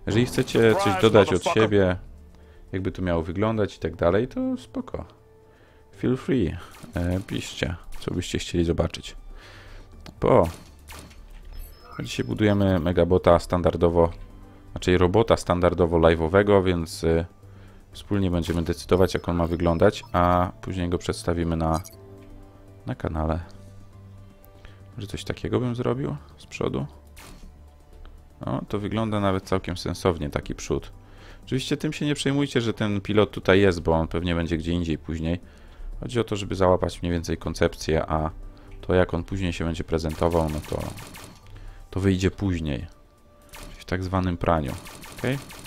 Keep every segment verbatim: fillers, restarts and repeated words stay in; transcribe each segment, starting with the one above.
Jeżeli chcecie coś dodać od siebie, jakby to miało wyglądać i tak dalej, to spoko. Feel free. E, piszcie, co byście chcieli zobaczyć. Bo dzisiaj budujemy Megabota standardowo, znaczy robota standardowo live'owego, więc y, wspólnie będziemy decydować, jak on ma wyglądać, a później go przedstawimy na, na kanale. Może coś takiego bym zrobił z przodu? No, to wygląda nawet całkiem sensownie, taki przód. Oczywiście tym się nie przejmujcie, że ten pilot tutaj jest, bo on pewnie będzie gdzie indziej później. Chodzi o to, żeby załapać mniej więcej koncepcję, a to jak on później się będzie prezentował, no to, to wyjdzie później. W tak zwanym praniu. Ok?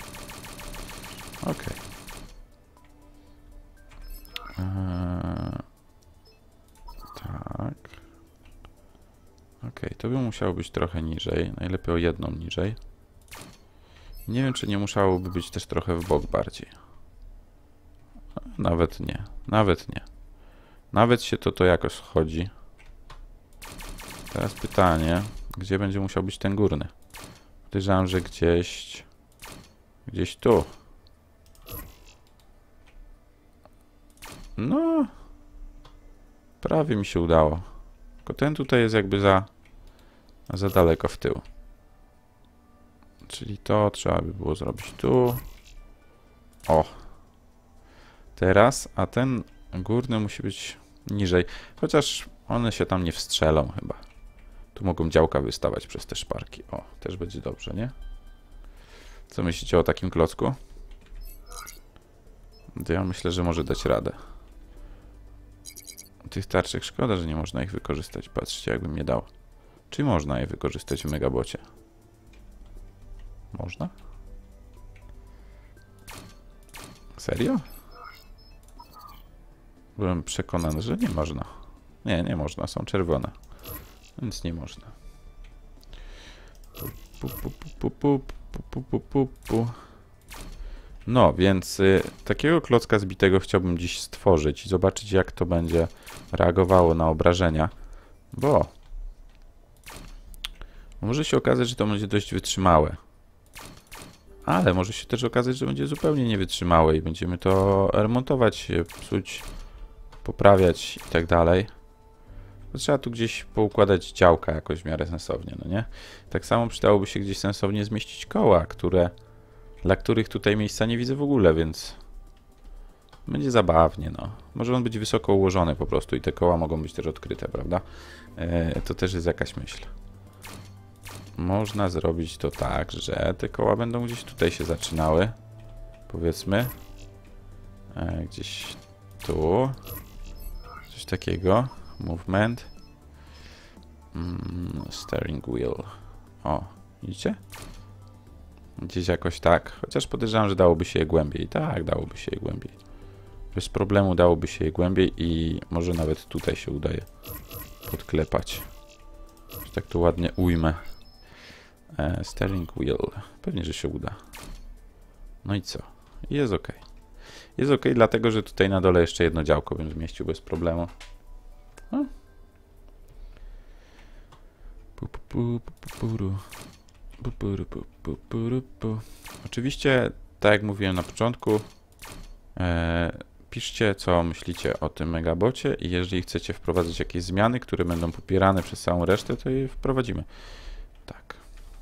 Ok. Eee, tak. Ok, to by musiało być trochę niżej. Najlepiej o jedną niżej. Nie wiem, czy nie musiałoby być też trochę w bok bardziej. Nawet nie. Nawet nie. Nawet się to to jakoś schodzi. Teraz pytanie, gdzie będzie musiał być ten górny? Podejrzewam, że gdzieś... Gdzieś tu. No... Prawie mi się udało. Tylko ten tutaj jest jakby za... za daleko w tył. Czyli to trzeba by było zrobić tu. O. Teraz, a ten górny musi być niżej. Chociaż one się tam nie wstrzelą chyba. Tu mogą działka wystawać przez te szparki. O, też będzie dobrze, nie? Co myślicie o takim klocku? To ja myślę, że może dać radę. Tych tarczek szkoda, że nie można ich wykorzystać. Patrzcie, jakbym nie dał. Czy można je wykorzystać w Megabocie? Można? Serio? Byłem przekonany, że nie można. Nie, nie można, są czerwone. Więc nie można. Pu, pu, pu, pu, pu, pu, pu, pu, pu. No, więc y, takiego klocka zbitego chciałbym dziś stworzyć i zobaczyć, jak to będzie reagowało na obrażenia. Bo może się okazać, że to będzie dość wytrzymałe. Ale może się też okazać, że będzie zupełnie niewytrzymałe i będziemy to remontować, psuć, poprawiać i tak dalej. Trzeba tu gdzieś poukładać działka jakoś w miarę sensownie, no nie? Tak samo przydałoby się gdzieś sensownie zmieścić koła, które, dla których tutaj miejsca nie widzę w ogóle, więc będzie zabawnie, no. Może on być wysoko ułożony po prostu i te koła mogą być też odkryte, prawda? E, to też jest jakaś myśl. Można zrobić to tak, że te koła będą gdzieś tutaj się zaczynały, powiedzmy. E, gdzieś tu. Coś takiego. Movement. Mm, steering wheel. O, widzicie? Gdzieś jakoś tak. Chociaż podejrzewam, że dałoby się je głębiej. Tak, dałoby się je głębiej. Bez problemu dałoby się je głębiej i może nawet tutaj się udaje podklepać. Że tak to ładnie ujmę. E, steering wheel. Pewnie, że się uda. No i co? Jest ok. Jest ok, dlatego, że tutaj na dole jeszcze jedno działko bym zmieścił bez problemu. No. Oczywiście, tak jak mówiłem na początku, e, piszcie, co myślicie o tym Megabocie i jeżeli chcecie wprowadzać jakieś zmiany, które będą popierane przez całą resztę, to je wprowadzimy. Tak.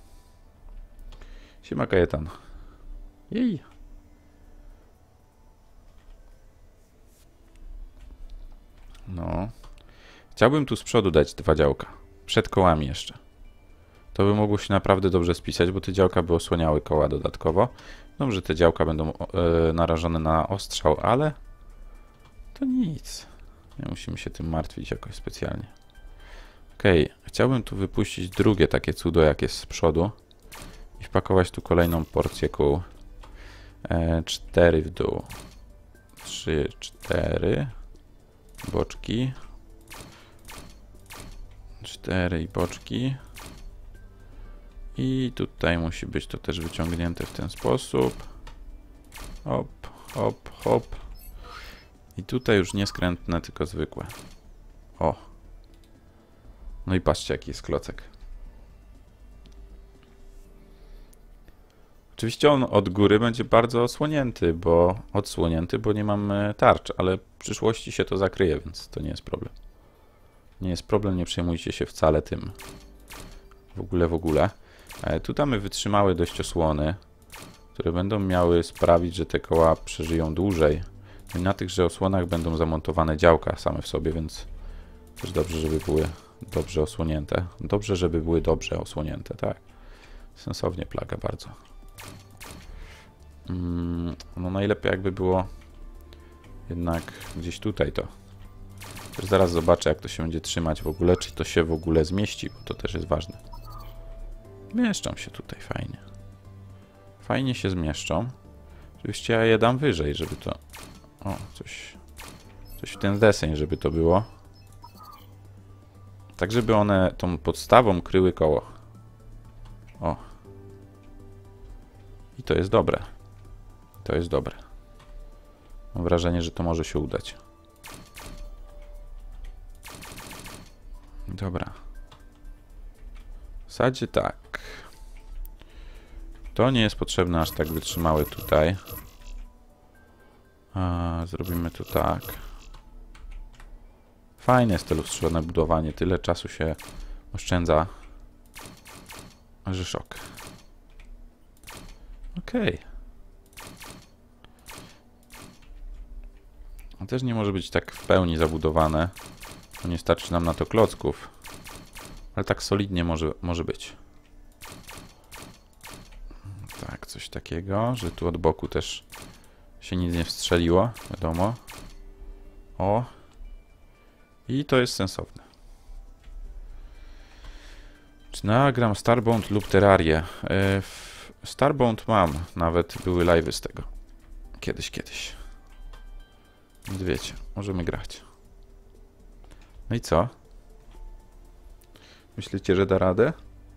Siema Kajetan. Jej. No. Chciałbym tu z przodu dać dwa działka. Przed kołami jeszcze. To by mogło się naprawdę dobrze spisać, bo te działka by osłaniały koła dodatkowo. Dobrze, te działka będą e, narażone na ostrzał, ale to nic. Nie musimy się tym martwić jakoś specjalnie. Ok, chciałbym tu wypuścić drugie takie cudo, jak jest z przodu. I wpakować tu kolejną porcję kół. E, cztery w dół. Trzy, cztery. Boczki. Cztery i boczki. I tutaj musi być to też wyciągnięte w ten sposób. Hop, hop, hop. I tutaj już nie skrętne, tylko zwykłe. O. No i patrzcie, jaki jest klocek. Oczywiście on od góry będzie bardzo osłonięty, bo odsłonięty, bo nie mamy tarcz, ale w przyszłości się to zakryje, więc to nie jest problem. Nie jest problem, nie przejmujcie się wcale tym. W ogóle, w ogóle. E, tu mamy wytrzymałe dość osłony, które będą miały sprawić, że te koła przeżyją dłużej. No i na tychże osłonach będą zamontowane działka same w sobie, więc też dobrze, żeby były dobrze osłonięte. Dobrze, żeby były dobrze osłonięte, tak. Sensownie plaga bardzo. Mm, no najlepiej jakby było jednak gdzieś tutaj to. Też zaraz zobaczę, jak to się będzie trzymać w ogóle, czy to się w ogóle zmieści, bo to też jest ważne. Mieszczą się tutaj fajnie. Fajnie się zmieszczą. Oczywiście ja je dam wyżej, żeby to... O, coś... Coś w ten deseń, żeby to było. Tak, żeby one tą podstawą kryły koło. O. I to jest dobre. To jest dobre. Mam wrażenie, że to może się udać. Dobra. W zasadzie tak. To nie jest potrzebne aż tak wytrzymałe tutaj. A, zrobimy to tak. Fajne jest to lustrzane budowanie. Tyle czasu się oszczędza, że szok. Okej. Okay. Też nie może być tak w pełni zabudowane, bo nie starczy nam na to klocków. Ale tak solidnie może, może być. Tak, coś takiego, że tu od boku też się nic nie wstrzeliło, wiadomo. O. I to jest sensowne. Czy nagram Starbound lub Terrarię? Yy, Starbound mam, nawet były live'y z tego. Kiedyś, kiedyś. Więc wiecie, możemy grać. No i co? Myślicie, że da radę?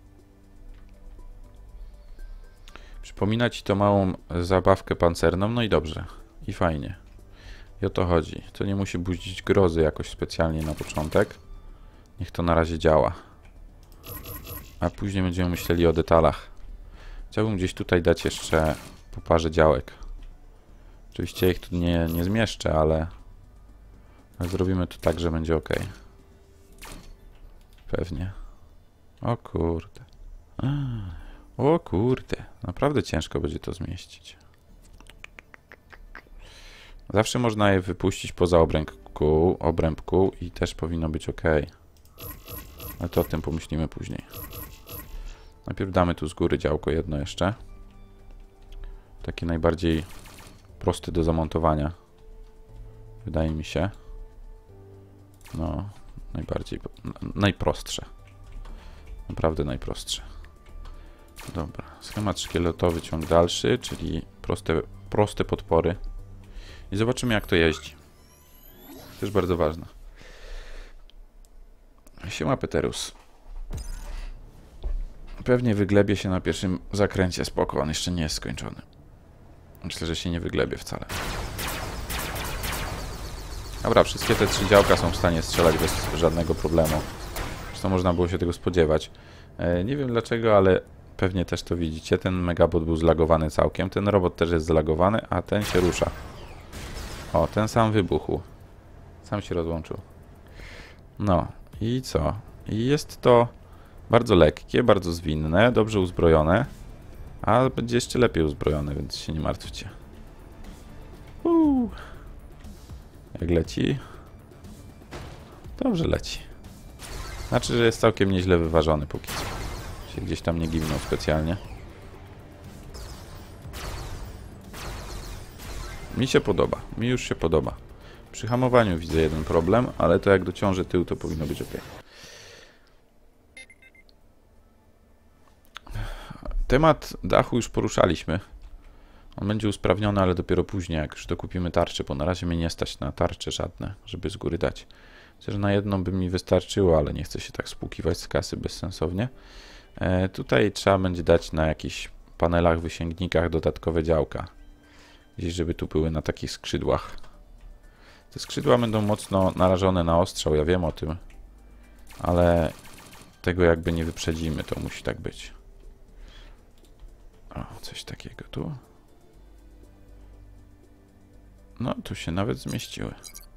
Przypomina ci to małą zabawkę pancerną, no i dobrze. I fajnie. I o to chodzi. To nie musi budzić grozy jakoś specjalnie na początek. Niech to na razie działa. A później będziemy myśleli o detalach. Chciałbym gdzieś tutaj dać jeszcze po parze działek. Oczywiście ich tu nie, nie zmieszczę, ale, ale zrobimy to tak, że będzie ok. Pewnie. O kurde. O kurde. Naprawdę ciężko będzie to zmieścić. Zawsze można je wypuścić poza obręb kół, obręb kół i też powinno być ok. Ale to o tym pomyślimy później. Najpierw damy tu z góry działko jedno jeszcze. Takie najbardziej proste do zamontowania. Wydaje mi się. No, najbardziej, najprostsze. Naprawdę najprostsze. Dobra, schemat szkieletowy, ciąg dalszy, czyli proste, proste podpory. I zobaczymy, jak to jeździ. Też bardzo ważne. Siema Peterus. Pewnie wyglebie się na pierwszym zakręcie. Spoko, on jeszcze nie jest skończony. Myślę, że się nie wyglebie wcale. Dobra, wszystkie te trzy działka są w stanie strzelać bez żadnego problemu. Zresztą można było się tego spodziewać. E, nie wiem dlaczego, ale pewnie też to widzicie. Ten megabot był zlagowany całkiem. Ten robot też jest zlagowany, a ten się rusza. O, ten sam wybuchł. Sam się rozłączył. No i co? I jest to bardzo lekkie, bardzo zwinne, dobrze uzbrojone. A będzie jeszcze lepiej uzbrojone, więc się nie martwcie. Uuu. Jak leci? Dobrze leci. Znaczy, że jest całkiem nieźle wyważony póki co. Się gdzieś tam nie giwnął specjalnie. Mi się podoba. Mi już się podoba. Przy hamowaniu widzę jeden problem, ale to jak dociąży tył, to powinno być ok. Temat dachu już poruszaliśmy. On będzie usprawniony, ale dopiero później, jak już dokupimy tarczę, bo na razie mnie nie stać na tarcze żadne, żeby z góry dać. Myślę, że na jedną by mi wystarczyło, ale nie chcę się tak spłukiwać z kasy bezsensownie. E, tutaj trzeba będzie dać na jakichś panelach, wysięgnikach dodatkowe działka. Gdzieś, żeby tu były na takich skrzydłach. Te skrzydła będą mocno narażone na ostrzał, ja wiem o tym. Ale tego jakby nie wyprzedzimy, to musi tak być. O, coś takiego tu. No, tu się nawet zmieściły.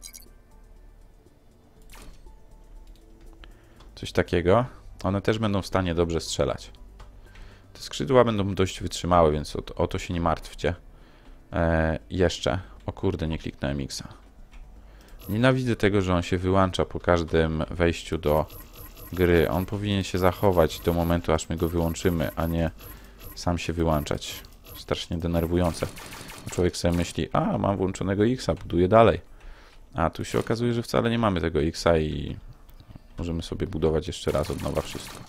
Coś takiego. One też będą w stanie dobrze strzelać. Te skrzydła będą dość wytrzymałe, więc o to, o to się nie martwcie. Eee, jeszcze. O kurde, nie kliknąłem X-a. Nienawidzę tego, że on się wyłącza po każdym wejściu do gry. On powinien się zachować do momentu, aż my go wyłączymy, a nie sam się wyłączać. Strasznie denerwujące. Człowiek sobie myśli, a mam włączonego X-a, buduję dalej. A tu się okazuje, że wcale nie mamy tego X-a i możemy sobie budować jeszcze raz od nowa wszystko.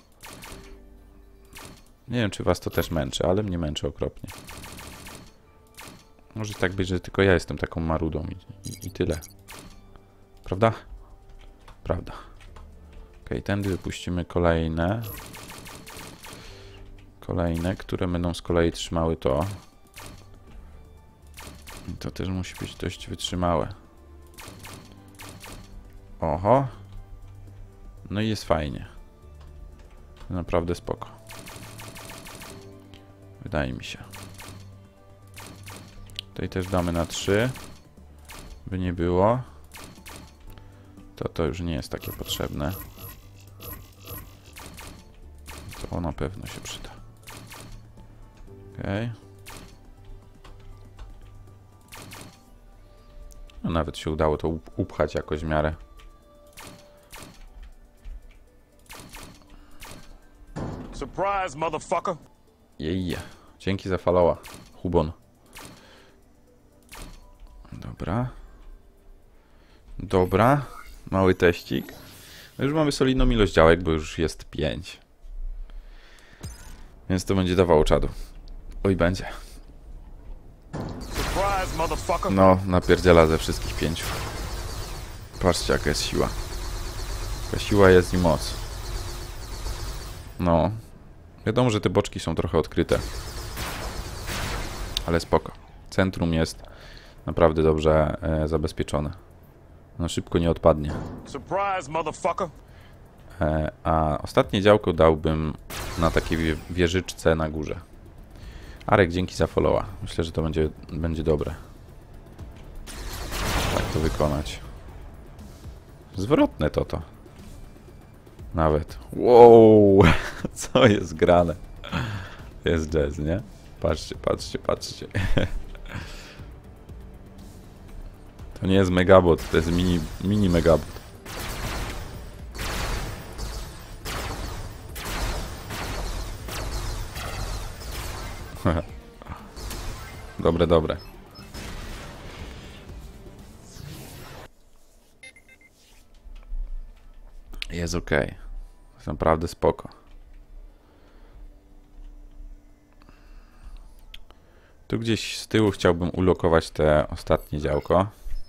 Nie wiem, czy was to też męczy, ale mnie męczy okropnie. Może tak być, że tylko ja jestem taką marudą i, i, i tyle. Prawda? Prawda. Ok, tędy wypuścimy kolejne. Kolejne, które będą z kolei trzymały to. I to też musi być dość wytrzymałe. Oho. No i jest fajnie. Naprawdę spoko. Wydaje mi się. Tutaj też damy na trzy. By nie było. To to już nie jest takie potrzebne. To na pewno się przyda. Okej. No nawet się udało to upchać jakoś w miarę. Surprise, motherfucker. Jej. Dzięki za followa, Hubon. Dobra. Dobra. Mały teścik. No już mamy solidną ilość działek, bo już jest pięć. Więc to będzie dawało czadu. Oj, będzie. Surprise, motherfucker. No, napierdziela ze wszystkich pięciu. Patrzcie, jaka jest siła. Jaka siła jest i moc. No. Wiadomo, że te boczki są trochę odkryte. Ale spoko. Centrum jest naprawdę dobrze e, zabezpieczone. No szybko nie odpadnie. Surprise, motherfucker. E, a ostatnie działko dałbym na takiej wieżyczce na górze. Arek, dzięki za followa. Myślę, że to będzie, będzie dobre. Tak to wykonać. Zwrotne to to. Nawet. Wow! Co jest grane? Jest jazz, nie? Patrzcie, patrzcie, patrzcie. To nie jest megabot, to jest mini, mini megabot. Dobre, dobre. Jest ok. Jest naprawdę spoko. Tu gdzieś z tyłu chciałbym ulokować te ostatnie działko.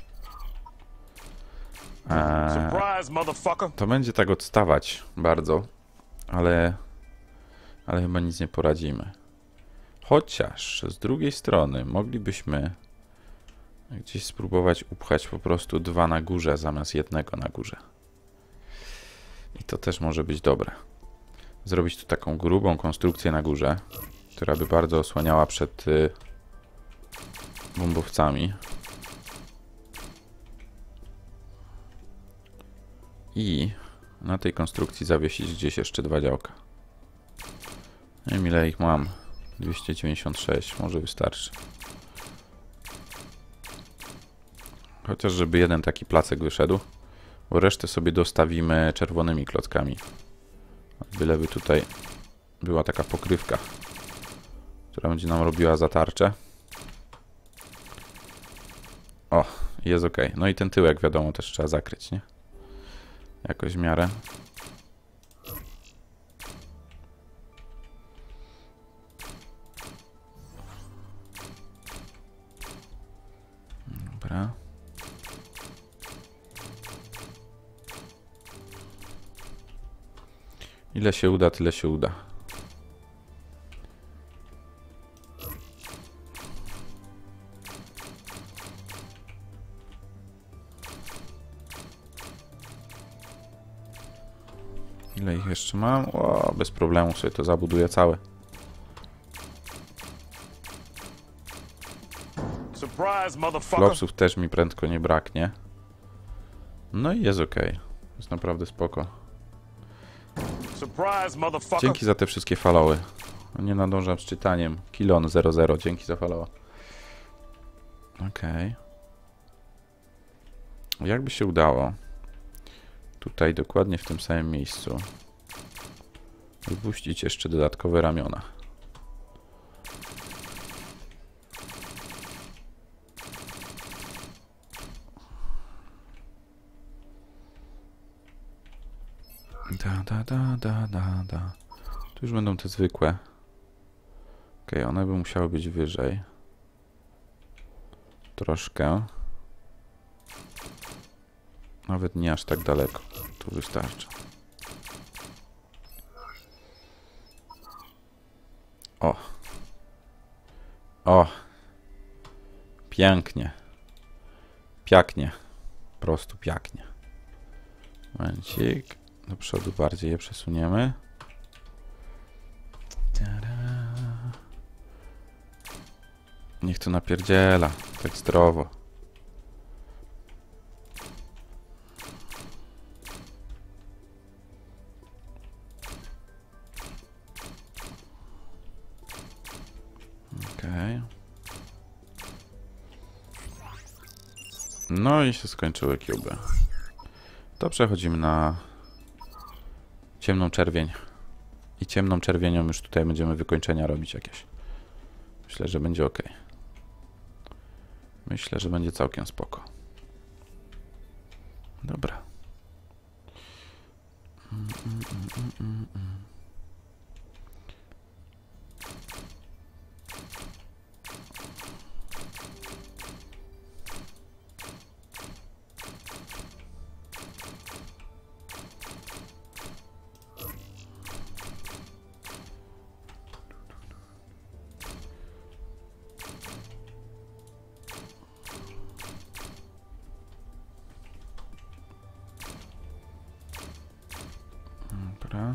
Eee, Surprise, motherfucker. to będzie tak odstawać bardzo, ale, ale chyba nic nie poradzimy. Chociaż z drugiej strony moglibyśmy gdzieś spróbować upchać po prostu dwa na górze zamiast jednego na górze. I to też może być dobre. Zrobić tu taką grubą konstrukcję na górze, która by bardzo osłaniała przed y, bombowcami. I na tej konstrukcji zawiesić gdzieś jeszcze dwa działka. Nie wiem, ile ich mam. dwieście dziewięćdziesiąt sześć, może wystarczy. Chociaż żeby jeden taki placek wyszedł, bo resztę sobie dostawimy czerwonymi klockami. Byleby tutaj była taka pokrywka, która będzie nam robiła zatarczę. O, jest ok. No i ten tyłek wiadomo też trzeba zakryć, nie? Jakoś w miarę. Dobra. Ile się uda, tyle się uda. Ile ich jeszcze mam? O, bez problemu sobie to zabuduję całe. Surprise, motherfucker. Flopsów też mi prędko nie braknie. No i jest ok. Jest naprawdę spoko. Surprise, motherfucker. Dzięki za te wszystkie followy. Nie nadążam z czytaniem. Kilon zero zero, dzięki za followa. Okej. Okay. Jakby się udało tutaj dokładnie w tym samym miejscu wypuścić jeszcze dodatkowe ramiona. Da, da, da, da, da, da. Tu już będą te zwykłe. Ok, one by musiały być wyżej. Troszkę. Nawet nie aż tak daleko. Tu wystarczy. O. O. Pięknie. Pięknie. Po prostu pięknie. Momencik. Do przodu bardziej je przesuniemy. Niech to napierdziela. Tak zdrowo. Okej. No i się skończyły kuby. To przechodzimy na ciemną czerwień. I ciemną czerwienią już tutaj będziemy wykończenia robić jakieś. Myślę, że będzie ok. Myślę, że będzie całkiem spoko. Dobra. Mm, mm, mm, mm, mm. Dobra.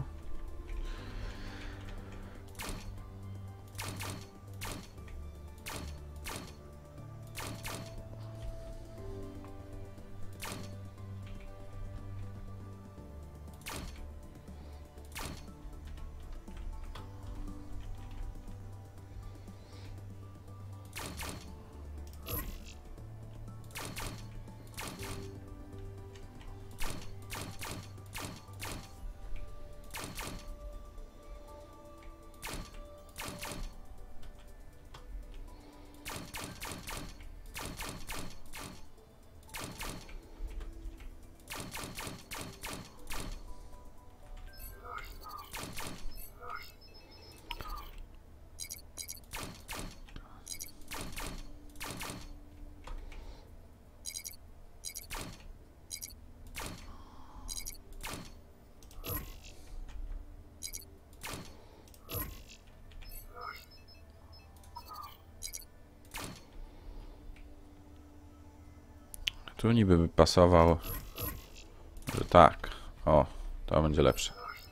Tu niby by pasował, że tak. O, to będzie lepsze.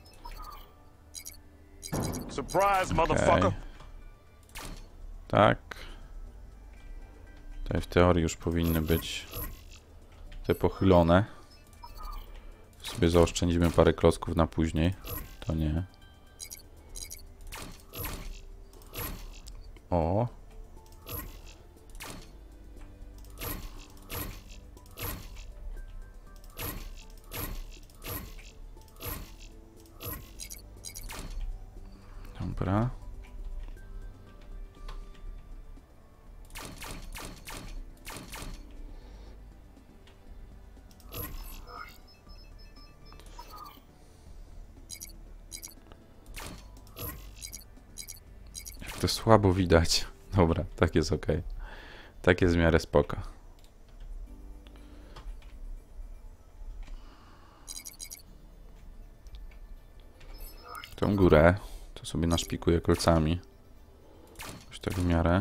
Surprise, motherfucker. Okay. Tak. Tutaj w teorii już powinny być te pochylone. Sobie zaoszczędzimy parę klocków na później. To nie. O. Dobra. Jak to słabo widać. Dobra, tak jest ok. Tak jest w miarę spoko. Tą górę to sobie naszpikuję kolcami. Już tak w miarę.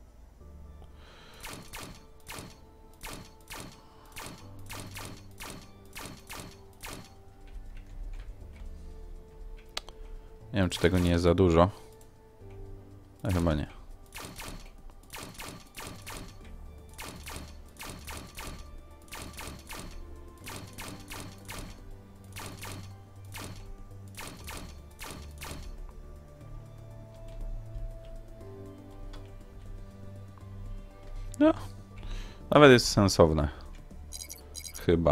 Nie wiem, czy tego nie jest za dużo. A chyba nie. No, nawet jest sensowne. Chyba.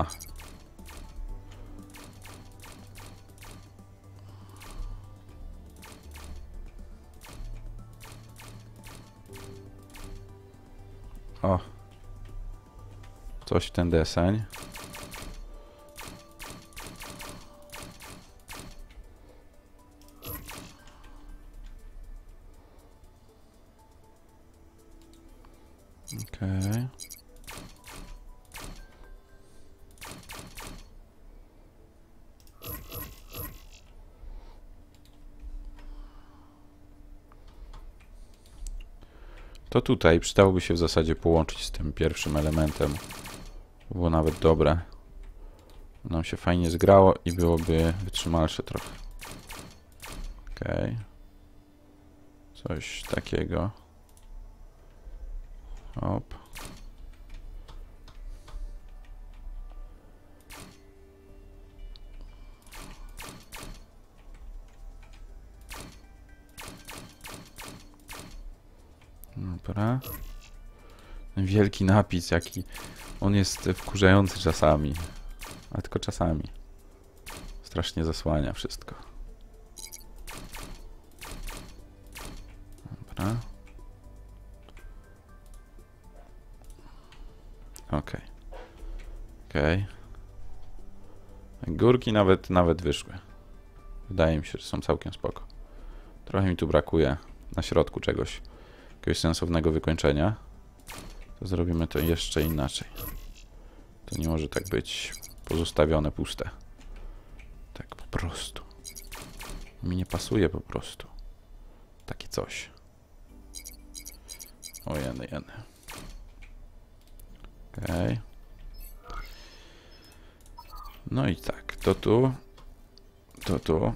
O. Coś w ten deseń. Okej. Okay. To tutaj przydałoby się w zasadzie połączyć z tym pierwszym elementem. Było nawet dobre. Nam się fajnie zgrało i byłoby wytrzymalsze trochę. Okej. Okay. Coś takiego. Hop. Dobra. Ten wielki napis, jaki on jest wkurzający czasami. A tylko czasami. Strasznie zasłania wszystko. Dobra. Okej. Okej. Górki nawet, nawet wyszły. Wydaje mi się, że są całkiem spoko. Trochę mi tu brakuje na środku czegoś. Jakiegoś sensownego wykończenia. To zrobimy to jeszcze inaczej. To nie może tak być pozostawione puste. Tak po prostu. Mi nie pasuje po prostu. Takie coś. O jeny, jeny. Okej. Okay. No i tak, to tu. To tu.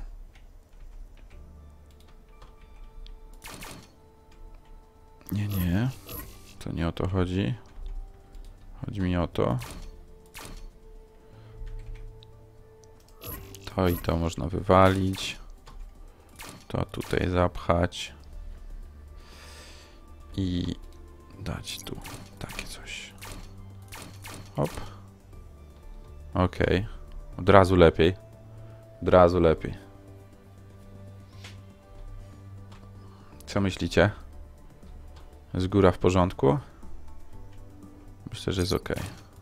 Nie, nie. To nie o to chodzi. Chodzi mi o to. To i to można wywalić. To tutaj zapchać. I dać tu takie coś. Hop. Okej. Okay. Od razu lepiej. Od razu lepiej. Co myślicie? Z góra w porządku? Myślę, że jest ok.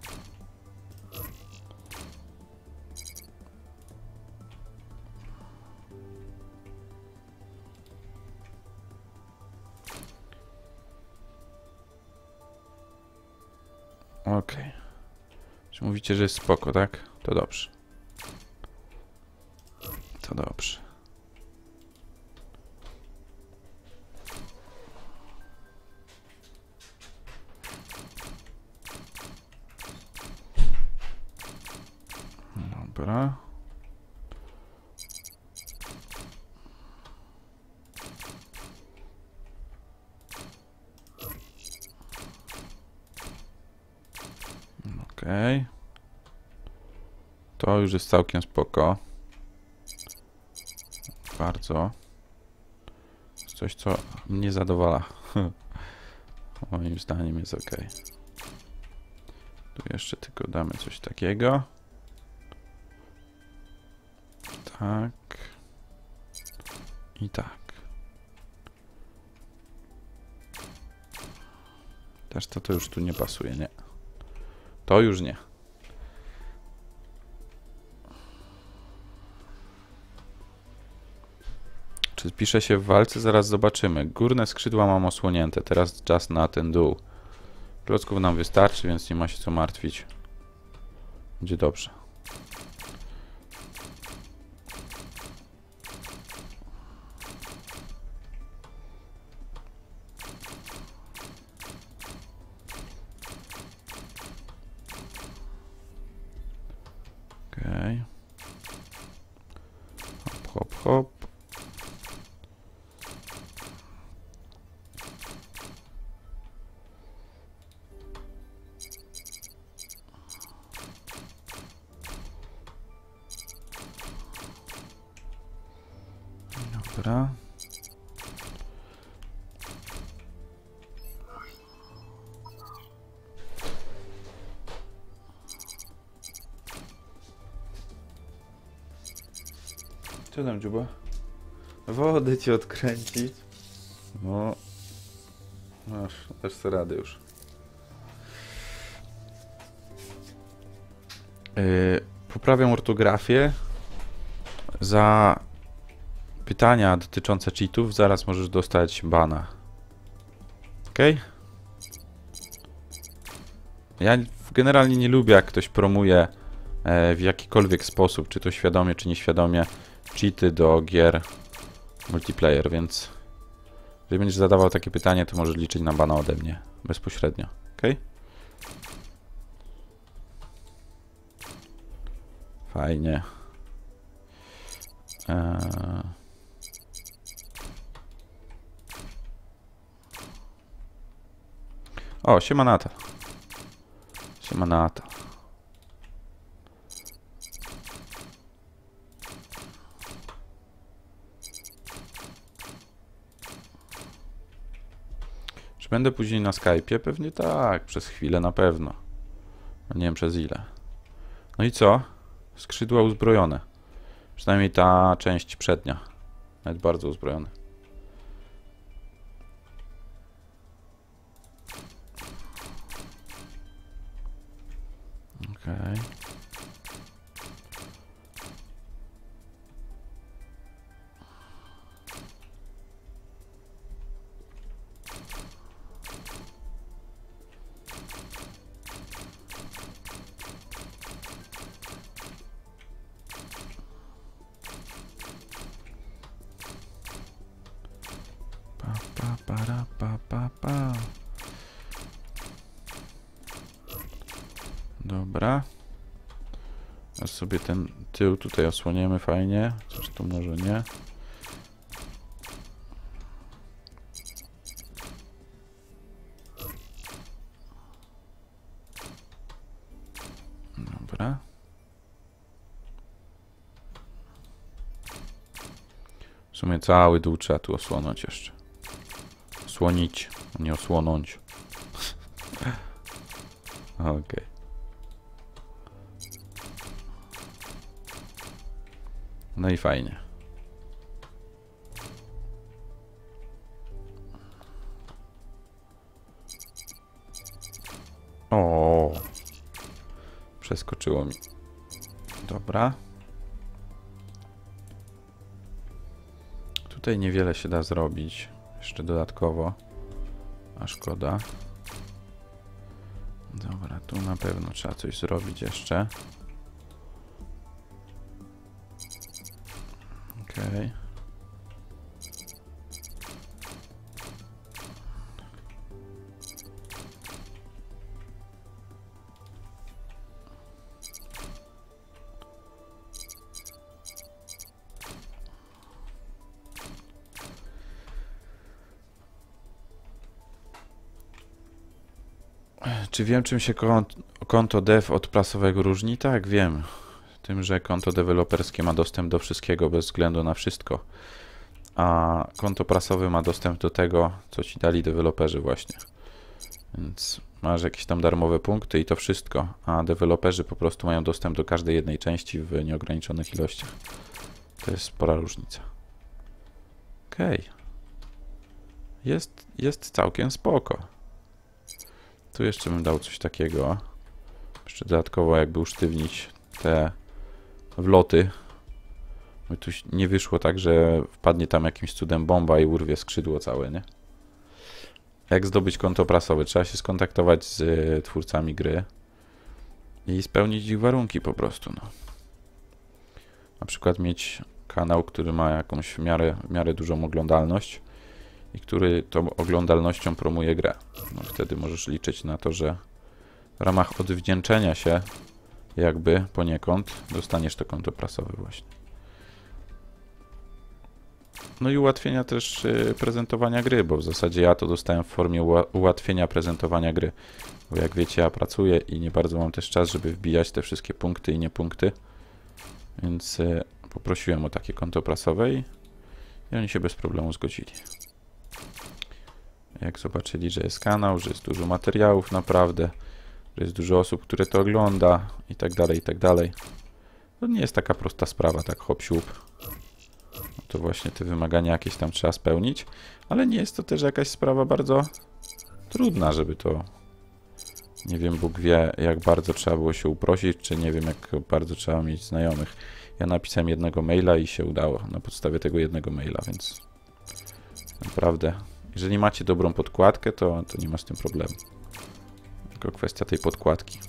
Ok. Czy mówicie, że jest spoko, tak? To dobrze. To dobrze. Dobra. Okej. To już jest całkiem spoko. Bardzo. Coś, co mnie zadowala. Moim zdaniem jest ok. Tu jeszcze tylko damy coś takiego. Tak. I tak. Też to, to już tu nie pasuje, nie. To już nie. Czy pisze się w walce? Zaraz zobaczymy. Górne skrzydła mam osłonięte. Teraz czas na ten dół. Klocków nam wystarczy, więc nie ma się co martwić. Będzie dobrze. Okej. Hop, hop, hop. Dobra. Co tam, dziuba? Wody ci odkręcić. No. Masz, dasz sobie radę już. Yy, poprawiam ortografię. Za pytania dotyczące cheatów zaraz możesz dostać bana. Okej? Okay? Ja generalnie nie lubię, jak ktoś promuje e, w jakikolwiek sposób, czy to świadomie, czy nieświadomie, cheaty do gier multiplayer, więc jeżeli będziesz zadawał takie pytanie, to możesz liczyć na bana ode mnie bezpośrednio. Ok? Fajnie. Eee... O, siema Nata. Siema Nata. Czy będę później na Skype'ie? Pewnie tak, przez chwilę na pewno. Nie wiem przez ile. No i co? Skrzydła uzbrojone. Przynajmniej ta część przednia. Nawet bardzo uzbrojone. Okej. Okay. Pa, pa, para, pa, pa, pa. Dobra. A sobie ten tył tutaj osłoniemy fajnie. Coś tu może nie. Dobra. W sumie cały dół trzeba tu osłonąć jeszcze. Osłonić, nie osłonąć. Okej. Okay. No i fajnie. O, przeskoczyło mi. Dobra. Tutaj niewiele się da zrobić. Jeszcze dodatkowo. A szkoda. Dobra, tu na pewno trzeba coś zrobić jeszcze. Okej. Okay. Czy wiem, czym się konto dev od prasowego różni? Tak, wiem. Tym, że konto deweloperskie ma dostęp do wszystkiego bez względu na wszystko, a konto prasowe ma dostęp do tego, co ci dali deweloperzy właśnie. Więc masz jakieś tam darmowe punkty i to wszystko, a deweloperzy po prostu mają dostęp do każdej jednej części w nieograniczonych ilościach. To jest spora różnica. Okej. Okay. Jest, jest całkiem spoko. Tu jeszcze bym dał coś takiego. Jeszcze dodatkowo jakby usztywnić te wloty. By tu nie wyszło tak, że wpadnie tam jakimś cudem bomba i urwie skrzydło całe, nie? Jak zdobyć konto prasowe? Trzeba się skontaktować z y, twórcami gry i spełnić ich warunki po prostu, no. Na przykład mieć kanał, który ma jakąś w miarę, w miarę dużą oglądalność i który tą oglądalnością promuje grę. No, wtedy możesz liczyć na to, że w ramach odwdzięczenia się jakby poniekąd dostaniesz to konto prasowe właśnie. No i ułatwienia też y, prezentowania gry, bo w zasadzie ja to dostałem w formie ułatwienia prezentowania gry. Bo jak wiecie, ja pracuję i nie bardzo mam też czas, żeby wbijać te wszystkie punkty i niepunkty. Więc y, poprosiłem o takie konto prasowe i, i oni się bez problemu zgodzili. Jak zobaczyli, że jest kanał, że jest dużo materiałów naprawdę, że jest dużo osób, które to ogląda i tak dalej, i tak dalej. To nie jest taka prosta sprawa, tak hop siup. to właśnie te wymagania jakieś tam trzeba spełnić, ale nie jest to też jakaś sprawa bardzo trudna, żeby to, nie wiem, Bóg wie, jak bardzo trzeba było się uprosić, czy nie wiem, jak bardzo trzeba mieć znajomych. Ja napisałem jednego maila i się udało na podstawie tego jednego maila, więc naprawdę, jeżeli macie dobrą podkładkę, to, to nie ma z tym problemu. Tylko kwestia tej podkładki.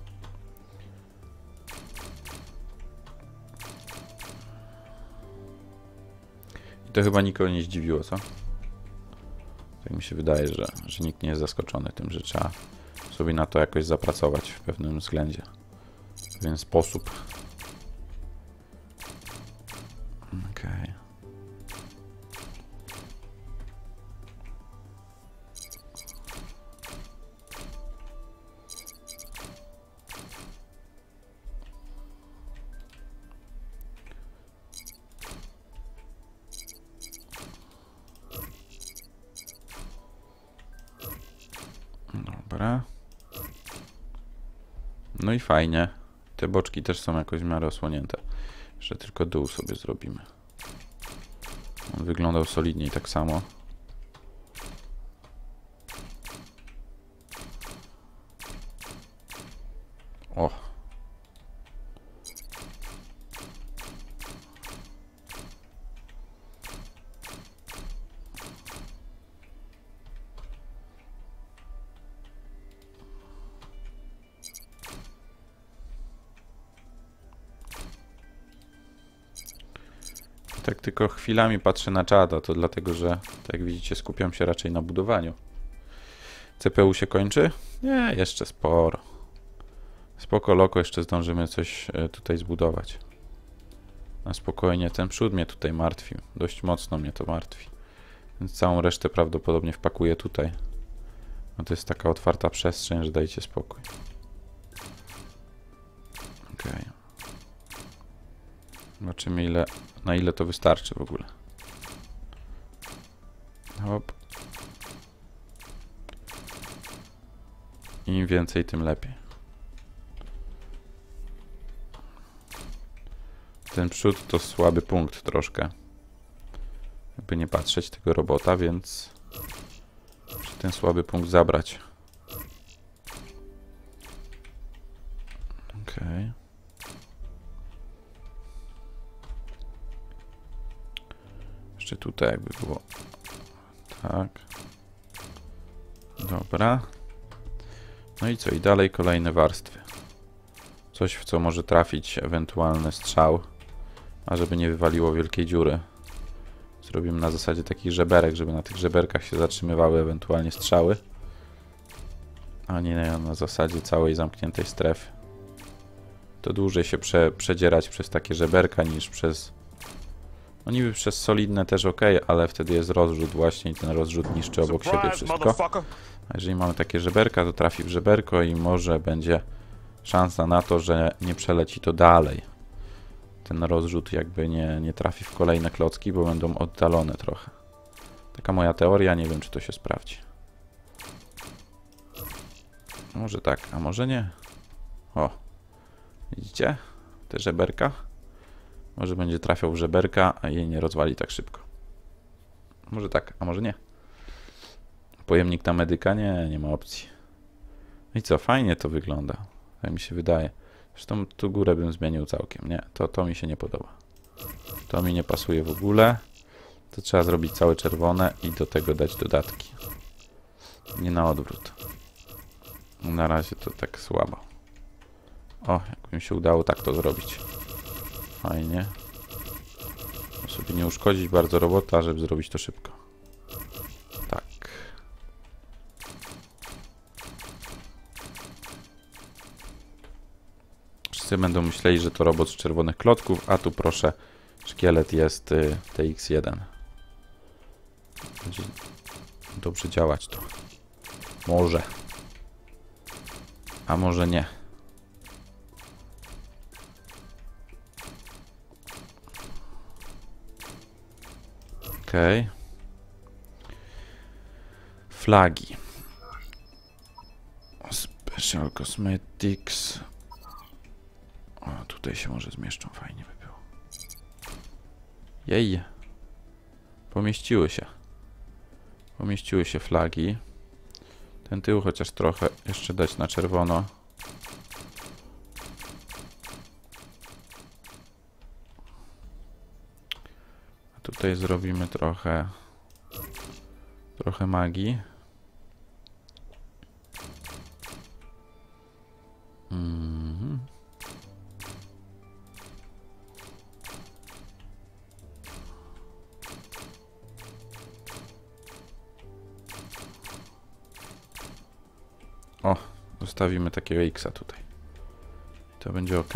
I to chyba nikogo nie zdziwiło, co? Tak mi się wydaje, że, że nikt nie jest zaskoczony tym, że trzeba sobie na to jakoś zapracować w pewnym względzie, w pewien sposób. Okej. Okay. Dobra. No i fajnie. Te boczki też są jakoś w miarę osłonięte. Jeszcze tylko dół sobie zrobimy. On wyglądał solidniej tak samo. O! Tak tylko chwilami patrzę na czata, to dlatego, że tak jak widzicie skupiam się raczej na budowaniu. C P U się kończy? Nie, jeszcze sporo. Spoko loko, jeszcze zdążymy coś tutaj zbudować. Na spokojnie, ten przód mnie tutaj martwi. Dość mocno mnie to martwi. Więc całą resztę prawdopodobnie wpakuję tutaj. No to jest taka otwarta przestrzeń, że dajcie spokój. Okej. Okay. Zobaczymy ile, na ile to wystarczy w ogóle. Hop. Im więcej, tym lepiej. Ten przód to słaby punkt troszkę. Jakby nie patrzeć tego robota, więc muszę ten słaby punkt zabrać. Okej. Okay. Jeszcze tutaj jakby było. Tak. Dobra. No i co? I dalej kolejne warstwy. Coś, w co może trafić ewentualny strzał. A żeby nie wywaliło wielkiej dziury. Zrobimy na zasadzie takich żeberek, żeby na tych żeberkach się zatrzymywały ewentualnie strzały. A nie na zasadzie całej zamkniętej strefy. To dłużej się prze, przedzierać przez takie żeberka niż przez... No niby przez solidne też ok, ale wtedy jest rozrzut właśnie i ten rozrzut niszczy obok siebie wszystko. A jeżeli mamy takie żeberka, to trafi w żeberko i może będzie szansa na to, że nie przeleci to dalej. Ten rozrzut jakby nie, nie trafi w kolejne klocki, bo będą oddalone trochę. Taka moja teoria, nie wiem czy to się sprawdzi. Może tak, a może nie. O, widzicie? Te żeberka? Może będzie trafiał w żeberka, a jej nie rozwali tak szybko. Może tak, a może nie. Pojemnik na medyka? Nie, nie ma opcji. No i co, fajnie to wygląda. Tak mi się wydaje. Zresztą tu górę bym zmienił całkiem. Nie, to, to mi się nie podoba. To mi nie pasuje w ogóle. To trzeba zrobić całe czerwone i do tego dać dodatki. Nie na odwrót. Na razie to tak słabo. O, jakby mi się udało tak to zrobić. Fajnie. Sobie nie uszkodzić bardzo robota, żeby zrobić to szybko. Tak. Wszyscy będą myśleli, że to robot z czerwonych klocków, a tu proszę, szkielet jest y, T X jeden. Będzie dobrze działać to. Może. A może nie. Okej. Okay. Flagi. Special Cosmetics. O, tutaj się może zmieszczą. Fajnie by było. Jej. Pomieściły się. Pomieściły się flagi. Ten tył chociaż trochę jeszcze dać na czerwono. A tutaj zrobimy trochę trochę magii. Mhm. O, zostawimy takiego X-a tutaj. To będzie ok.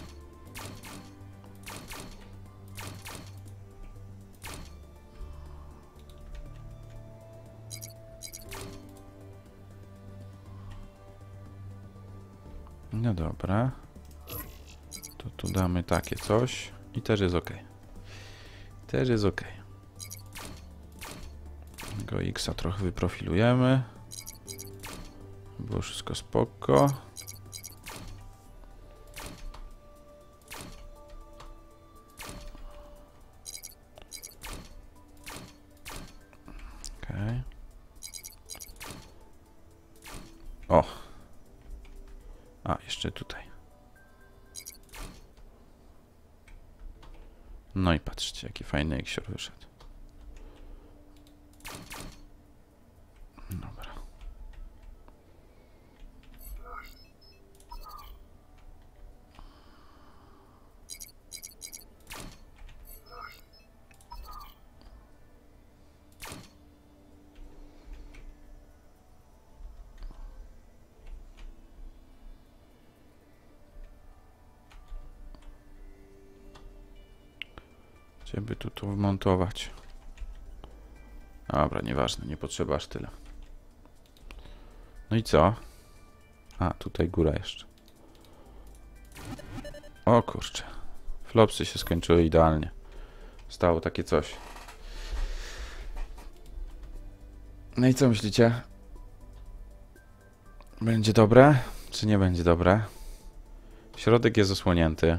No dobra. To tu damy takie coś i też jest ok. Też jest ok. Tego X-a trochę wyprofilujemy. Było wszystko spoko. Okej. O. A, jeszcze tutaj. No i patrzcie, jaki fajny Iksior wyszedł. Dobra. Gdzie by tu to wmontować? Dobra, nieważne, nie potrzeba aż tyle. No i co? A, tutaj góra jeszcze. O kurczę. Flopsy się skończyły idealnie. Stało takie coś. No i co myślicie? Będzie dobre? Czy nie będzie dobre? Środek jest osłonięty.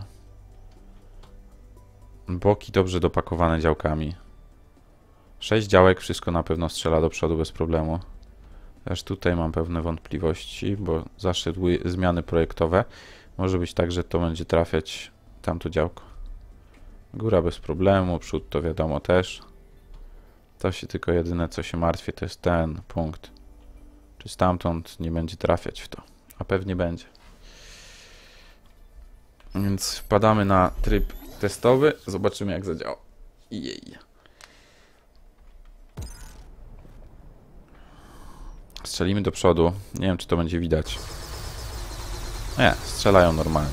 Boki dobrze dopakowane działkami. Sześć działek, wszystko na pewno strzela do przodu bez problemu. Też tutaj mam pewne wątpliwości, bo zaszedły zmiany projektowe. Może być tak, że to będzie trafiać tamto działko. Góra bez problemu, przód to wiadomo też. To się tylko jedyne co się martwię to jest ten punkt. Czy stamtąd nie będzie trafiać w to. A pewnie będzie. Więc wpadamy na tryb testowy. Zobaczymy jak zadziała. Jej. Strzelimy do przodu. Nie wiem czy to będzie widać. Nie, strzelają normalnie.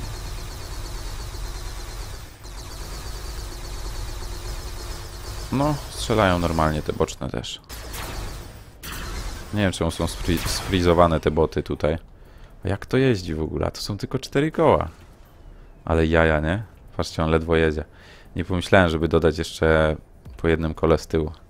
No, strzelają normalnie te boczne też. Nie wiem czemu są sfri sfrizowane te boty tutaj. A jak to jeździ w ogóle? To są tylko cztery koła. Ale jaja, nie? Patrzcie, on ledwo jedzie. Nie pomyślałem, żeby dodać jeszcze po jednym kole z tyłu.